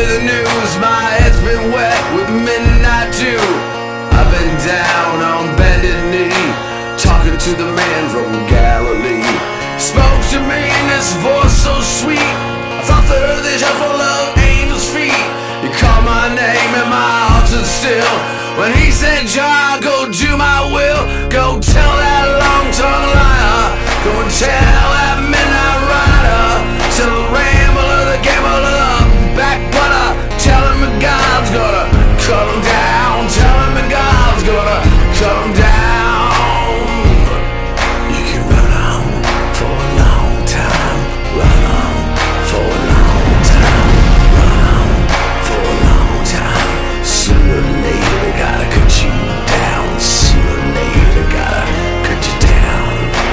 the news, my head's been wet with midnight dew. I've been down on bended knee, talking to the man from Galilee. Spoke to me in this voice so sweet, I thought the earth is full of angels' feet. You called my name and my heart stood still when he said, John, go do my will. Go tell that long-tongued liar, go and tell that midnight rider, tell the rambler, the gambler, the backbutter, tell him that God's gonna cut him down, tell him that God's gonna cut him down. You can run on for a long time, run on for a long time, run on for a long time. Sooner or later they gotta cut you down, sooner or later they gotta cut you down.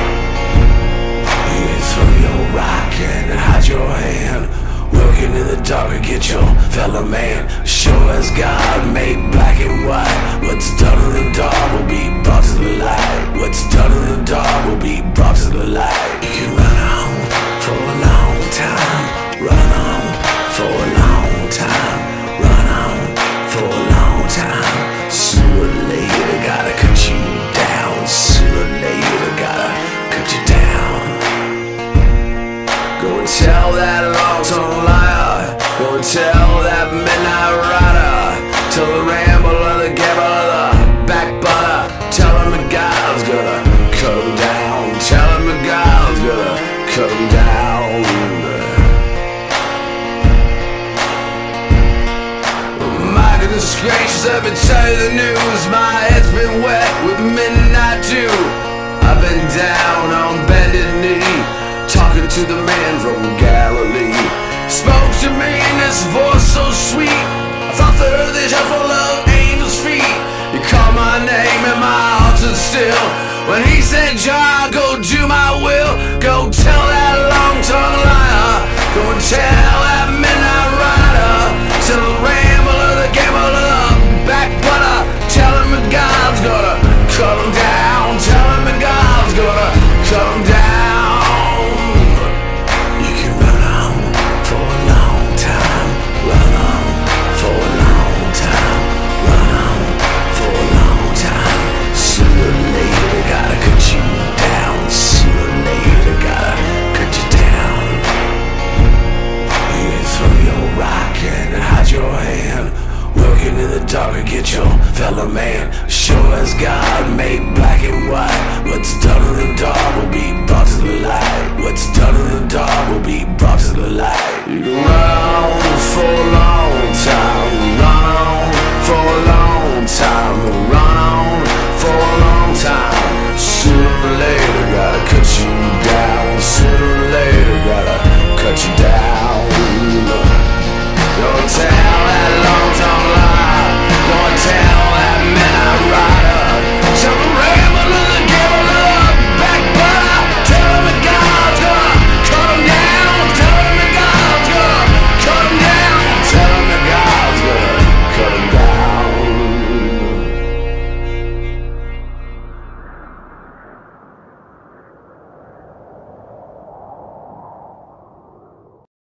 You throw your rock and hide your hand, working in the dark to get your fellow man. Sure as God made black and white, what's done in the dark will be brought to the light. What's done in the dark will be brought to the light. You can run on for a long time, run on for a long time, run on for a long time. Sooner or later they gotta cut you down, sooner or later they gotta cut you down. Go and tell that long-tongued liar, go and tell that midnight rider, tell the rambler, the gambler, the backbutter, tell him that God's gonna cut him down, tell him that God's gonna cut him down. My goodness gracious, let me tell you the news, my head's been wet with midnight dew. I've been down on bended knee, talking to the man from Galilee. Spoke to me in this voice so sweet, I thought the earth is full of angels' feet. You called my name and my heart stood still when he said, John, go do my will. Go tell that long-tongued liar, go and tell that midnight rider, tell the rambler, the gambler,